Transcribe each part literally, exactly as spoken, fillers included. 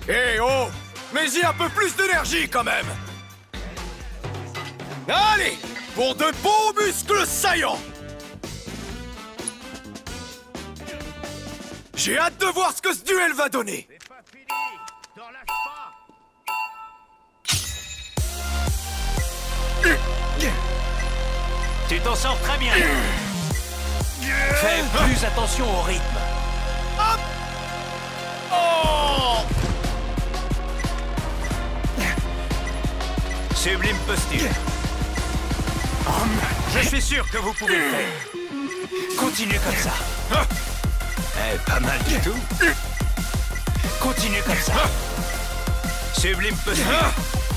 Eh oh! Mais-y un peu plus d'énergie quand même! Allez! Pour de beaux muscles saillants! J'ai hâte de voir ce que ce duel va donner! C'est pas fini. T'en lâches pas. Tu t'en sors très bien. Fais plus attention au rythme. Hop! Oh! Sublime posture. Je suis sûr que vous pouvez le faire. Continuez comme ça. Eh, pas mal du tout. Continuez comme ça. Sublime posture.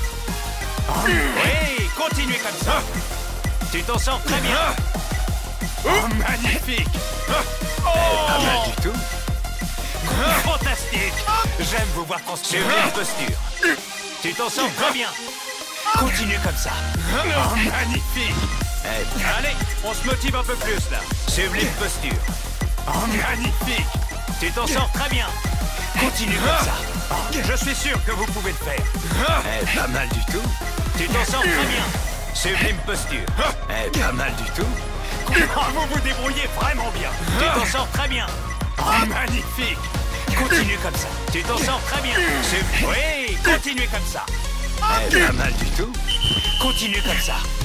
Oui, continuez comme ça. Tu t'en sors très bien. Oh, magnifique. Eh, pas mal du tout. Fantastique. J'aime vous voir construire. Sublime posture. Tu t'en sors très bien. Continue comme ça. Oh, magnifique. Eh, allez, on se motive un peu plus là. Sublime posture. Oh, magnifique. Tu t'en sors très bien. Continue comme ça. Je suis sûr que vous pouvez le faire. Eh, pas mal du tout. Tu t'en sors très bien. Sublime posture. Eh, pas mal du tout. Vous vous débrouillez vraiment bien. Tu t'en sors très bien. Oh, magnifique. Continue comme ça. Tu t'en sors très bien. Sub- Oui, continue comme ça. Eh, pas mal du tout. Continue comme ça.